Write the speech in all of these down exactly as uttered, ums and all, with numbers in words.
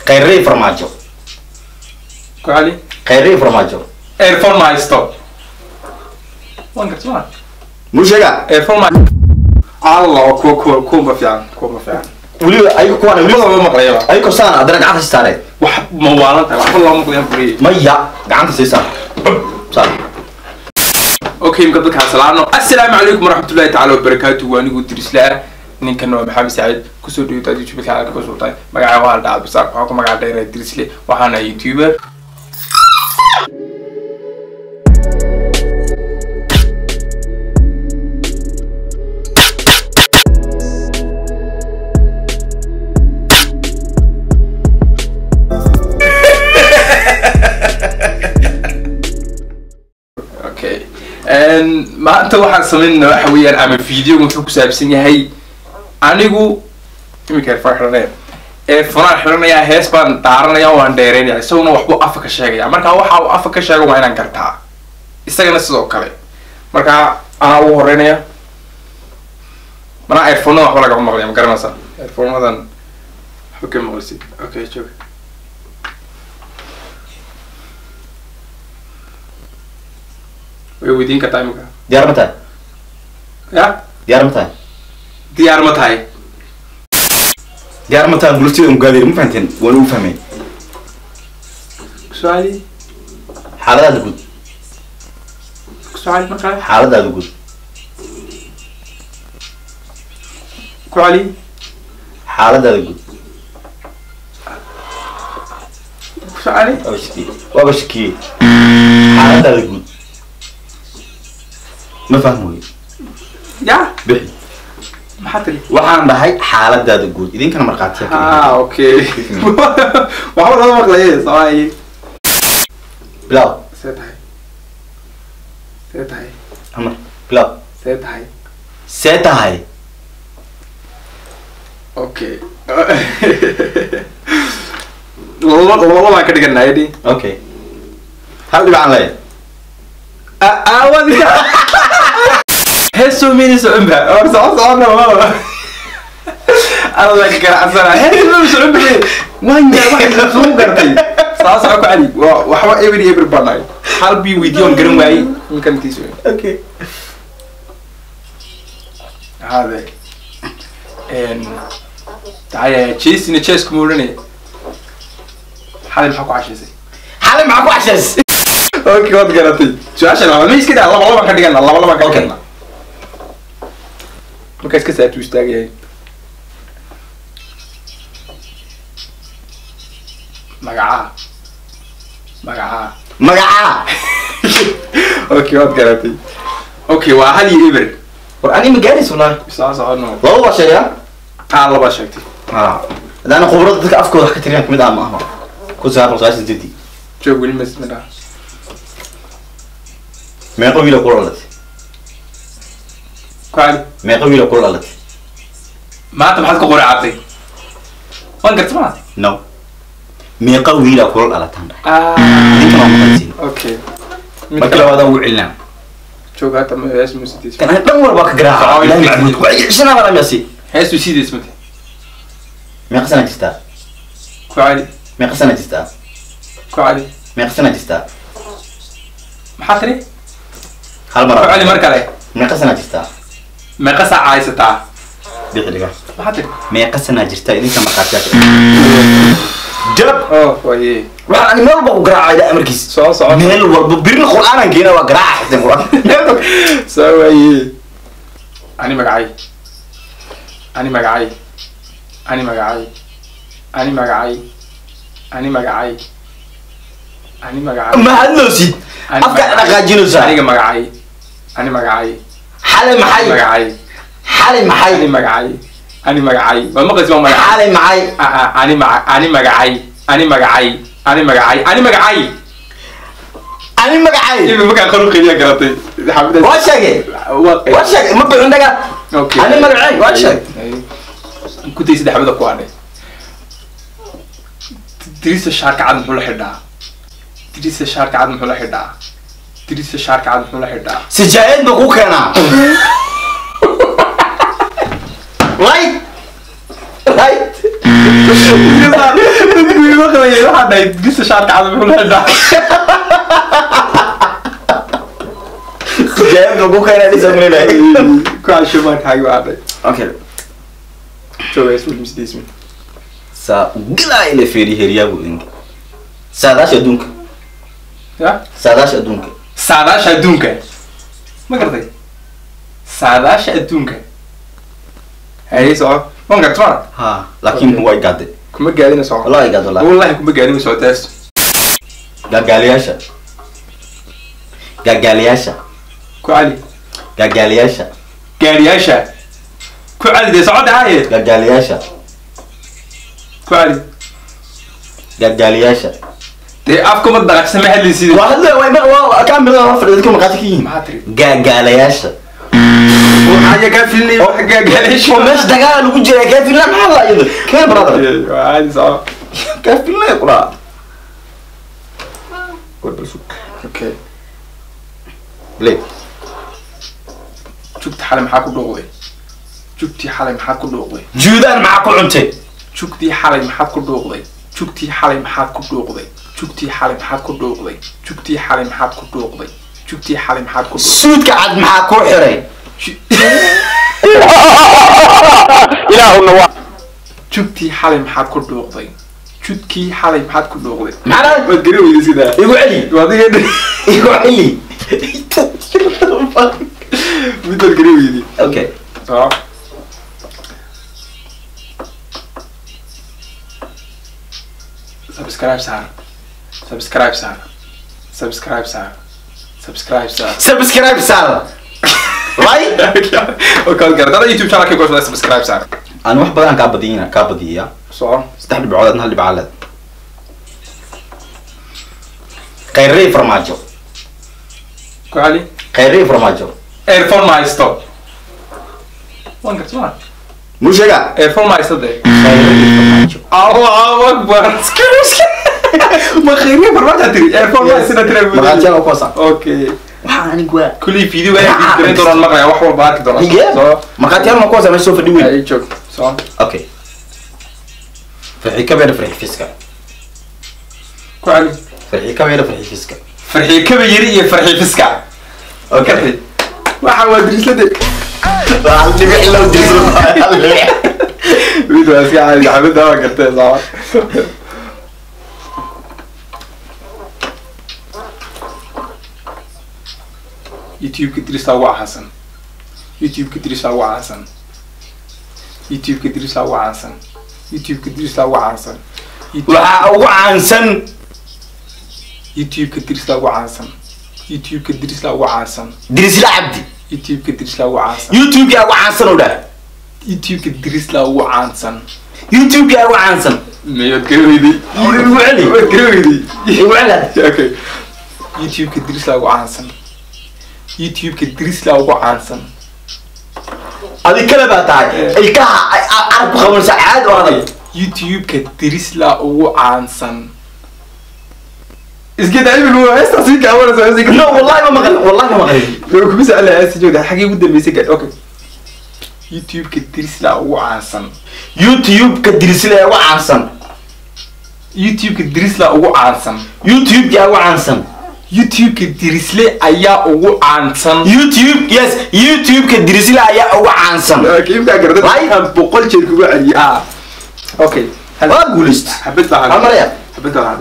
خيري فرماجو كوالي خيري فرماجو ايرفون ما يستوب وين قلت ما مش هيك ايرفون ما الله كو كو كو ما في عن كو ما في عن ولي ايكو كوانا ولي والله ما مقليه ايكو سانا ادرك عاد ستاريت وح موالنتا wax la maqliyay furi ميا gacanta siisa صار اوكي مقدر كاسلانو السلام عليكم ورحمه الله تعالى وبركاته وانيغو دريسلا ninkan waa maxamed saciid ku soo dhawaaday youtube channel ka soo taay magaca waa dhaab bisaaq waxa ku magaca dheeray dirisle waxaana youtuber okay and ma anta waxaan sameynaa waxa weeyaan ama video wuxuu ku saabsan yahay anigu imika farxanay ee farax xirnaya hees baan daaranaya waan dheereynaya isaguna waxba afka ka sheegaya marka waxa uu afka ka sheego waa inaan gartaa isagana sidoo kale marka ana ugu horeynaya mana earphone wax laga maqlayo ma garanaysa earphone-adan waxba ka maqlisi okay joog way wadiin ka taimka diyaar mata ya diyaar mata diyaar ma tahay diyaar mata bulshada um gaadiir ma fahanteen waan u fahmay su'aali xaaladaada guud su'aali markaa xaaladaada guud su'aali xaaladaada guud su'aali awshki waa bashki xaaladaada guud ma fahmoy ya bixi maxatri waxaan dhahay xaaladaada guud idinkana marqaatiya ah okay waxa la maqlaye sawaay bilaw seetahay seetahay amar bilaw seetahay seetahay okay lolo lolo ma ka dhiganay di okay hal dhibcan leh ah ah wadi heeso minisa umba or soo soo no alla ka garacsan heeso minisa umba wanya waxa soo gartay saas ku cali waxba every every banay hal bi video garan waayay inkan tiiso okay hada en taaya cheese cheese kumulane hal maxaa ku cashaysay hal maxaa ku cashaysay okay wad garatay su'aasha laba ma iska daa laba laba ka dhigana laba laba ka dhigana marka iska saatu istaagay magaca magaca magaca okay wad garatay okay waa hal iyo eber war ani ma gaari sunaa saas aanu laba waa sheeyaa taa laba sheegtay ah hadana khibrad dadka afkooda wax ka tiriyaan kamid ah ma aha ku saaro saas jiddi joog weli masmada meeqa wiil ku dhalatay kwal meeqa wiil ku dhalatay maanta maxaad ku qoracatay waan gartama no meeqa wiil ku dhalataan ah ninka ma maqaltiin okay marka labaad uu cilnaa joogata ma hees musidiis kan dhan walba ka garaaca ilaahay maxmud waa ishana wala masi hees musidiis mate meeqa sana jirtaa kwal meeqa sana jirtaa kwal meeqa sana jirtaa maxaa tiri hal mar kwal mar kale meeqa sana jirtaa meeqa saac haysataa bixiga maxaa tiri meeqa sana jirtaa idinka marqaatiyaasha jab oh waye waxaan ani meel walba ku garaacay daa amarkiis soo socod meel walba birna qur'aanan geena waa garaaca xasan qur'aan soo waye ani magacay ani magacay ani magacay ani magacay ani magacay ani magacay ma hadloosid afka dhaqaajinaysa aniga magacay ani magacay xalay maxay magacay xalay maxay ani magacay ani magacay waa maqlis waa magacay xalay maxay ani magacay ani magacay ani magacay ani magacay ani magacay ani magacay ibu maga qalu qiiya garatay xabada waa sheegay waa sheegay ma bixin daga okay ani magacay waa sheegay ku taysi xabada ku aanay dirisa shaarka cad muxuu la xidhaa dirisa shaarka cad muxuu la xidhaa dirisa shaarka cad muxuu la xidhaa sijaayad ma ku keenaa right right هاي لسه شعرك عاد بيقول هذا جايب ابوك انا لسه من هنا كل شيء ما حاجه واحده اوكي شو اسمه مش اسمه سا قلا الى فيري هريا بوينك ساداش ادونك يا ساداش ادونك ساداش ادونك ما قرتي ساداش ادونك هاي سو ما قرت ما ها لكن هو يقعد كم قاعدين سو والله يقعد والله والله كم قاعدين سو تاس غاغالياشا غاغالياشا كوالي غاغالياشا قاعدياشا كوالي دي سعود هاي غاغالياشا كوالي غاغالياشا دي افكم الدغ سمح لي سيدي واحد لا وين ما كان بلا فريدكم مقاتكين ما ادري غاغالياشا وحاجه كان في اللي قاعديش ومش دغال ugu jira ka filan ma la yid keen brother عادي صح ka filan qura قول بس اوكي ليه شفت حالي maxaa ku dhooqday شفتي حالي maxaa ku dhooqday juudaan maxaa ku cuntay شفتي حالي maxaa ku dhooqday شفتي حالي maxaa ku dhooqday شفتي حالي maxaa ku dhooqday شفتي حالي maxaa ku dhooqday شفتي حالي maxaa ku dhooqday suudka cad maxaa ku xiray ilaahuna waa شفتي حالي maxaa ku dhooqday شفتي حالي maxaa ku dhooqday maxaa wad gari weyday sida igu celi wadiga igu celi midal gari weyday okay صح سبسكرايب صار سبسكرايب صار سبسكرايب صار سبسكرايب صار subscribe sal right اوكي قرد هذا يوتيوب شانل كيف سبسكرايب صار aan wax badan ka badiyina ka badiya صح saddex dhibcood hal dhibcaad qayri farmaajo كوالي qayri farmaajo ايرفون مايستو وين قلت ما mushaga ايرفون مايستو ده qayri farmaajo الله اكبر سكريس ما خيري فرماجة تري ايرفون مايستو تري maraajo ko sa اوكي waxaan anigu waa كل فيديو واحد يدري دوران مقنع وحول بارك دوران hige markaatiyaal ma ko sa meesha soo fadhi weyn اي شوف صح okay farxi ka beer farxi fiska كوالي farxi ka beer farxi fiska فرحي كبيري يا فرحي فسكع اوكي waxa waa diris la de waa dhibic loo diso video aska caadi xabada waa gartay sawa youtube ka dirisa waa xasan youtube ka dirisa waa xasan youtube ka dirisa waa xasan youtube ka dirisa waa xasan waxa ugu caansan youtube ka dirisa waa xasan youtube ka dirisa waa xasan dirisla cabdi youtube ka dirisa waa xasan youtube ka ugu caansan oo dhaa youtube ka dirisa waa xasan youtube ka ugu caansan مية كرويدي igu celi كرويدي igu celi اوكي يوتيوب كدرس لا وعنسن يوتيوب كدرس لا وعنسن adi kala baa tahay ilkaha arab ku qaban saacad oo adag يوتيوب كدرس لا وعنسن اسكت عيب هو هسه سيك اول سؤال سيك no wallahi ma maqal wallahi ma maqal لو كنت بسأل هسه جود حاجه قدام بيسك اوكي يوتيوب كدرس لا وعنسن youtube ka dirisla ugu caansan يوتيوب كدرس لا وعنسن youtube ka ugu caansan يوتيوب كدرس لا ايا وعنسن youtube yes youtube ka dirisla ayaa ugu caansan كيف قاعد قردت كان بقول شيء كبا علي اه اوكي waa guulist حبيت لها amarya حبيت لها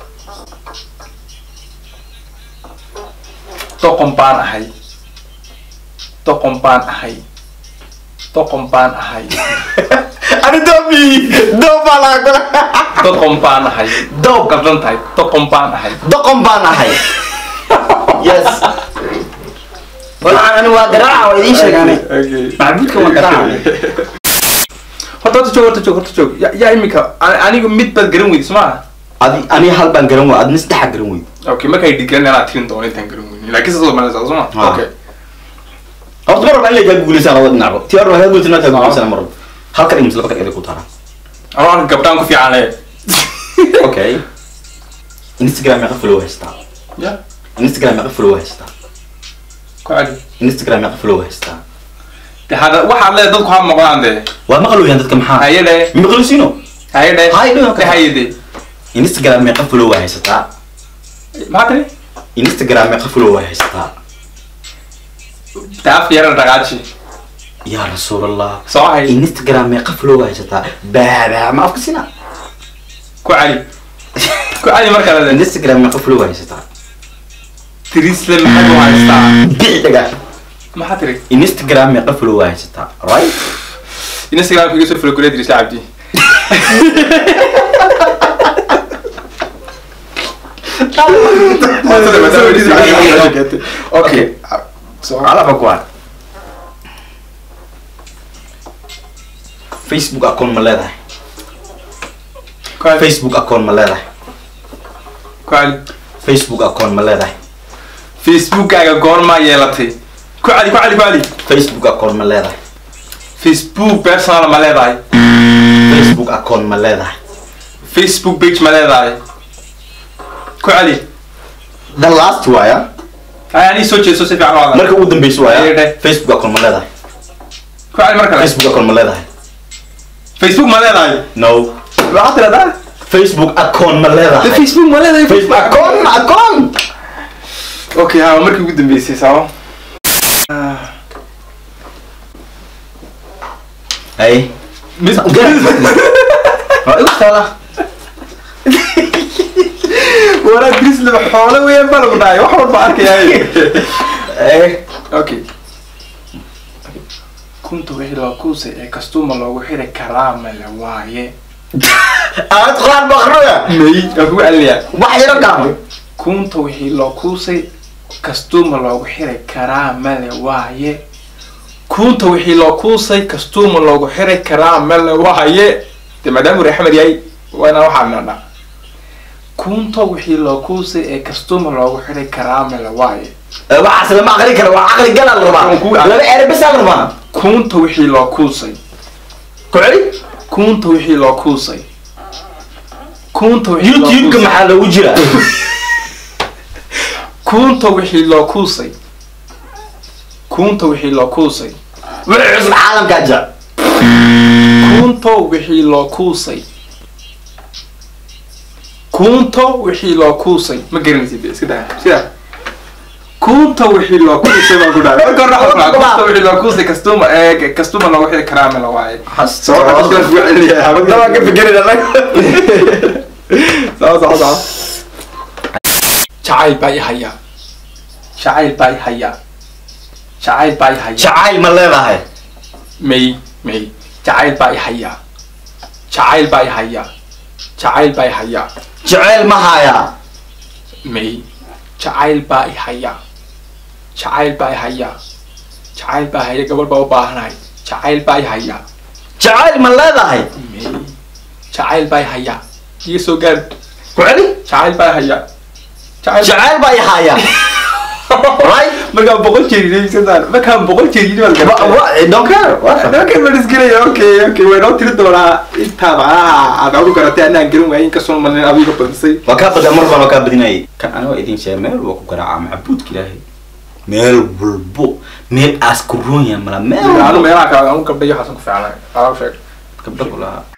toqon baan ahay toqon baan ahay toqon baan ahay ani dobi doba la gala toqon baan ahay dob qabdan tahay toqon baan ahay doqon baan ahay yes wala ani waa garaaca waa idin sheegaanay okay macbuudka waa garaaca horta horta joog horta joog horta joog ya ya imika anigu mid baad garan weyd isma adi ani hal baan garan waa adna saddex garan weyd okay markay dhigan inaan tirin doono intaan garan weyd laakiin sidoo ma lasaa isma okay horta mar baan leeyahay guulaysan laba dhinac tiyaar waa guulaysan ka guulaysan mar halka in mislaba ka eray ku taara aan gabdhaan ku fiican leh okay instagram ma qaflo haysta ya instagram ma qaflo haysta ku cali instagram ma qaflo haysta hada waxa la dadku ha maqlaan de waa maqluuyan dadka maxaa hayade maqluusino hayade hayde hayade Instagram meeqa follow waa haysataa maxaa tiri Instagram meeqa follow waa haysataa taaf yar dhaqaaji ya rasuulallah soo hay Instagram meeqa follow waa haysataa baa ma afkasina ku cali ku cali marka la Instagram meeqa follow waa haysataa trisle maxaa waa haystaa bidaga maxaa tiri Instagram meeqa follow waa haysataa right Instagram kiga soo follow kuleed trisle abdi okay so على فكرة فيسبوك أكون ملاذة فيسبوك أكون ملاذة كوالي فيسبوك أكون ملاذة فيسبوك أكون ما يلاتي كوالي كوالي كوالي فيسبوك أكون ملاذة فيسبوك بيرسونال ملاذة فيسبوك أكون ملاذة فيسبوك بيج ملاذة كوالي the last wire يعني سوتشي سوتشي في عروض مركب ودن بيسوايا فيسبوك أكون ملاذة كوالي مركب فيسبوك أكون ملاذة فيسبوك ملاذة no بعطي هذا فيسبوك أكون ملاذة فيسبوك ملاذة فيسبوك أكون أكون اوكي ها مركب ودن بيسي سوا أي مس رأيك ترى ورا دريس لما حوله وين بلغ داي وحول بعرك يا إيه اوكي كنت وحيد وكوسه كاستوما لوغو خيره كرامه لوايه أدخل بخرويا مي اكو عليا واحد يرقم كنت وحيد وكوسه كاستوما لوغو خيره كرامه لوايه كنت وحيد وكوسه كاستوما لوغو خيره كرامه لوايه مدام رحمد ياي وانا وحنا كنت وحي لو كوسي كاستومر لو خيري كرامه لواي واحد ما أقري كلا وعقلي قال الربع لا بعرف بس الربع كنت وحي لو كوسي كعلي كنت وحي لو كوسي كنت وحي يوتيوب كم حال وجرا كنت وحي لو كوسي كنت وحي لو كوسي وعز العالم كاجا كنت وحي لو كوسي كنت وحي لو كوسي ما قرنتي بس كده كده كنت وحي لو كوسي ما قلنا قرر كنت وحي لو كوسي كاستوم ايه كاستوم لو وحي كرامه لو واي حس صار كده في عليا ما كيف قرينا لك صح صح صح شعاي باي هيا شعاي باي هيا شعاي باي هيا شعاي ما لها هاي مي مي شعاي باي هيا شعاي باي هيا شعاي باي هيا جعل ما هايا مي شعاي باي هيا شعاي باي هيا شعاي باي هيا قبل باو باهناي شعاي باي هيا جعل ما لها هاي مي شعاي باي هيا يسو قد كعلي شعاي باي هيا جعل باي هايا راي ما كان بقول شيء ليه كذا ما كان بقول شيء ليه ولا دونت كير ما كان بالنسبة اوكي اوكي وين قلت له ولا انت معاه اقول قرأت انا انقرن وين كسر من ابي قبلسي وكاب بدأ مرة وكاب بديناي كان انا وإيدين شامل وكو قرأ معبود كده ميل بالبو ميل اسكرون يا ملا ميل انا ما يراك انا قبل يحسن في على عارف شيء قبل ولا